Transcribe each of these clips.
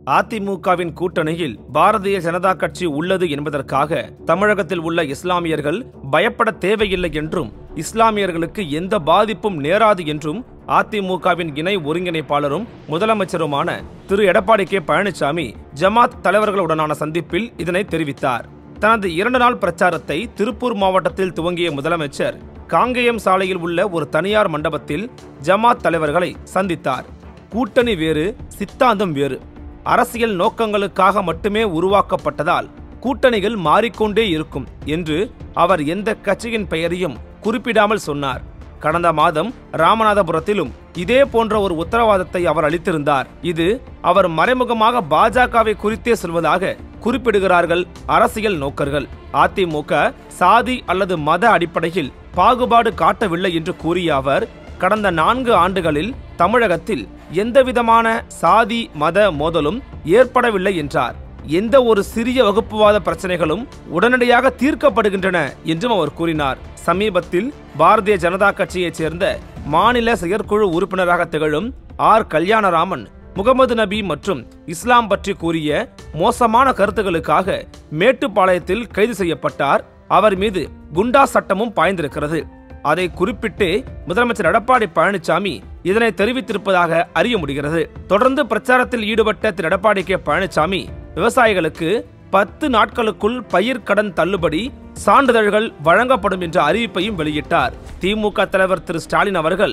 அதிமுகவின் கூட்டணியில் பாரதிய ஜனதா கட்சி உள்ளது என்பதற்காக தமிழகத்தில் உள்ள இஸ்லாமியர்கள் பயப்பட தேவையில்லை என்றும் இஸ்லாமியர்களுக்கு எந்த பாதிப்பும் நேராது என்றும் அதிமுகவின் இணை ஒருங்கிணைப்பாளரும் முதலமைச்சருமான திரு எடப்பாடி கே பழனிசாமி ஜமாத் தலைவர்களுடனான சந்திப்பில் இதனை தெரிவித்தார். தனது 2 நாள் பிரச்சாரத்தை திருப்பூர் மாவட்டத்தில் துவங்கிய முதலமைச்சர் காங்கேயம் சாலையில் உள்ள ஒரு தனியார் மண்டபத்தில் ஜமாத் தலைவர்களை சந்தித்தார். கூட்டணி வேறு, சித்தாந்தம் வேறு. அரசியல் நோக்கங்களுக்காக மட்டுமே உருவாக்கப்பட்டதால் கூட்டணிகள் மாறிக்கொண்டே இருக்கும் என்று அவர் எந்த கட்சியின் பெயரையும் குறிப்பிடாமல் சொன்னார். கடந்த மாதம் ராமநாதபுரத்திலும் இதே போன்ற ஒரு உத்தரவாதத்தை அவர் அளித்திருந்தார். இது அவர் மறைமுகமாக பாஜகவை குறித்தே சொல்வதாக குறிப்பிடுகிறார்கள் அரசியல் நோக்கர்கள். அதிமுக சாதி அல்லது மத அடிப்படையில் பாகுபாடு காட்டவில்லை என்று கூறிய அவர் கடந்த 4 ஆண்டுகளில் தமிழகத்தில் எந்தவிதமான சாதி மத மோதலும் ஏற்படவில்லை என்றார். எந்த ஒரு சிறிய வகுப்புவாத பிரச்சனைகளும் உடனடியாக தீர்க்கப்படுகின்றன என்றும் அவர் கூறினார். சமீபத்தில் பாரதிய ஜனதா கட்சியைச் சேர்ந்த மாநில செயற்குழு உறுப்பினராக திகழும் ஆர். கல்யாணராமன் முகமது நபி மற்றும் இஸ்லாம் பற்றி கூறிய மோசமான கருத்துக்களுக்காக மேட்டுப்பாளையத்தில் கைது செய்யப்பட்டார். அவர் மீது குண்டா சட்டமும் பாய்ந்திருக்கிறது. அதை குறிப்பிட்டு முதலமைச்சர் எடப்பாடி பழனிசாமி இதனை தெரிவித்திருப்பதாக அறிய முடிகிறது. தொடர்ந்து பிரச்சாரத்தில் ஈடுபட்ட திரு எடப்பாடி கே பழனிசாமி விவசாயிகளுக்கு 10 நாட்களுக்குள் பயிர்க்கடன் தள்ளுபடி சான்றிதழ்கள் வழங்கப்படும் என்ற அறிவிப்பையும் வெளியிட்டார். திமுக தலைவர் திரு ஸ்டாலின் அவர்கள்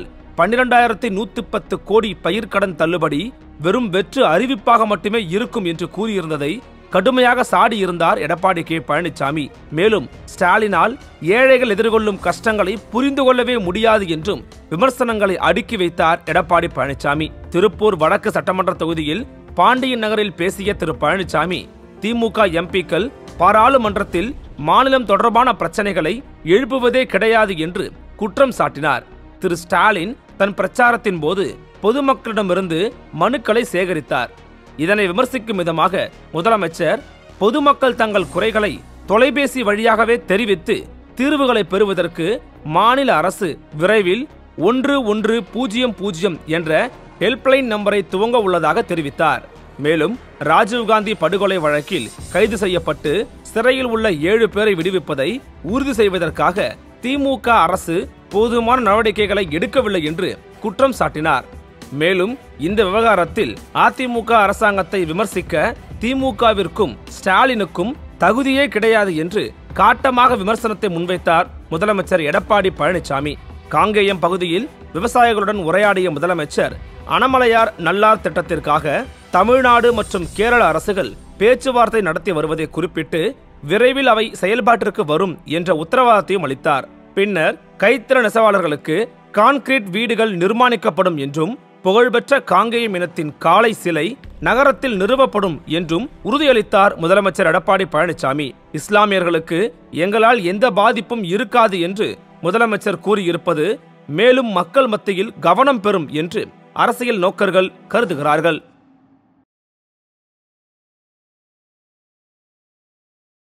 12,110 கோடி பயிர்க்கடன் தள்ளுபடி வெறும் வெற்று அறிவிப்பாக மட்டுமே இருக்கும் என்று கூறியிருந்ததை கடுமையாக சாடியிருந்தார் எடப்பாடி கே பழனிசாமி. மேலும் ஸ்டாலினால் ஏழைகள் எதிர்கொள்ளும் கஷ்டங்களை புரிந்து கொள்ளவே முடியாது என்றும் விமர்சனங்களை அடுக்கி வைத்தார் எடப்பாடி பழனிசாமி. திருப்பூர் வடக்கு சட்டமன்ற தொகுதியில் பாண்டியன் நகரில் பேசிய திரு பழனிசாமி திமுக எம்பிக்கள் பாராளுமன்றத்தில் மாநிலம் தொடர்பான பிரச்சனைகளை எழுப்புவதே கிடையாது என்று குற்றம் சாட்டினார். திரு ஸ்டாலின் தன் பிரச்சாரத்தின் போது பொதுமக்களிடமிருந்து மனுக்களை சேகரித்தார். இதனை விமர்சிக்கும் விதமாக முதலமைச்சர் பொதுமக்கள் தங்கள் குறைகளை தொலைபேசி வழியாகவே தெரிவித்து தீர்வுகளை பெறுவதற்கு மாநில அரசு விரைவில் 1100 என்ற ஹெல்ப்லைன் நம்பரை துவங்க உள்ளதாக தெரிவித்தார். மேலும் ராஜீவ்காந்தி படுகொலை வழக்கில் கைது செய்யப்பட்டு சிறையில் உள்ள 7 பேரை விடுவிப்பதை உறுதி செய்வதற்காக திமுக அரசு போதுமான நடவடிக்கைகளை எடுக்கவில்லை என்று குற்றம் சாட்டினார். மேலும் இந்த விவகாரத்தில் அதிமுக அரசாங்கத்தை விமர்சிக்க திமுகவிற்கும் ஸ்டாலினுக்கும் தகுதியே கிடையாது என்று காட்டமாக விமர்சனத்தை முன்வைத்தார் முதலமைச்சர் எடப்பாடி பழனிசாமி. காங்கேயம் பகுதியில் விவசாயிகளுடன் உரையாடிய முதலமைச்சர் அனமலையார் நல்லார் திட்டத்திற்காக தமிழ்நாடு மற்றும் கேரள அரசுகள் பேச்சுவார்த்தை நடத்தி வருவதை குறிப்பிட்டு விரைவில் அவை செயல்பாட்டிற்கு வரும் என்ற உத்தரவாதத்தையும் அளித்தார். பின்னர் கைத்திற நெசவாளர்களுக்கு கான்கிரீட் வீடுகள் நிர்மாணிக்கப்படும் என்றும் புகழ்பெற்ற காங்கேயம் இனத்தின் காளை சிலை நகரத்தில் நிறுவப்படும் என்றும் உறுதியளித்தார் முதலமைச்சர் எடப்பாடி பழனிசாமி. இஸ்லாமியர்களுக்கு எங்களால் எந்த பாதிப்பும் இருக்காது என்று முதலமைச்சர் கூறியிருப்பது மேலும் மக்கள் மத்தியில் கவனம் பெறும் என்று அரசியல் நோக்கர்கள் கருதுகிறார்கள்.